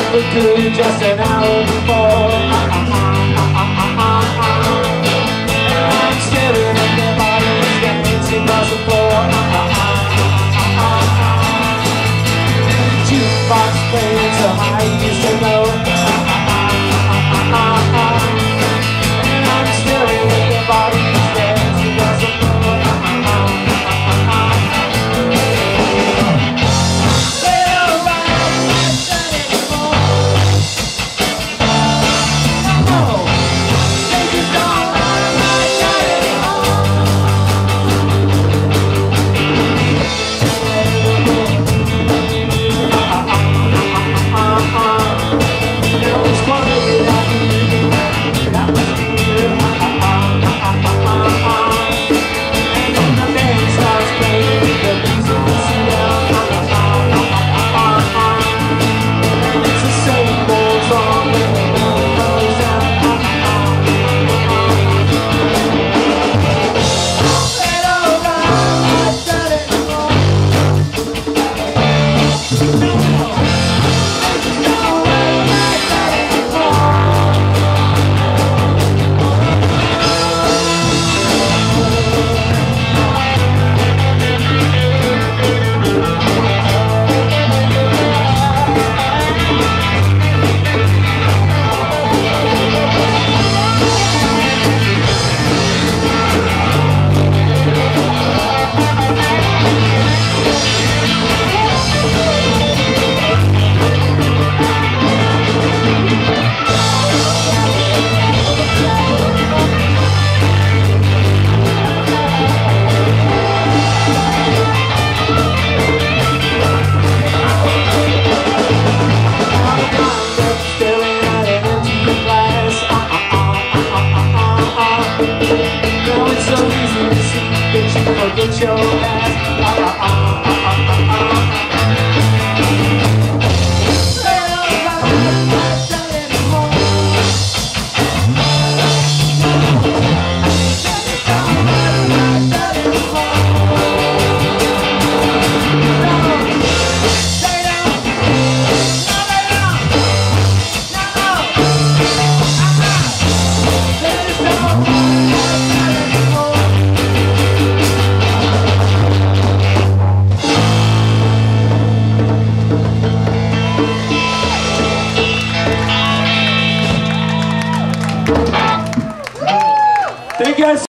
look good just an hour before. And I'm staring at their bodies dancing across the floor. And the jukebox playing some I used to know. And I'm staring at their bodies dancing across the floor. Forget your past. Thank you guys.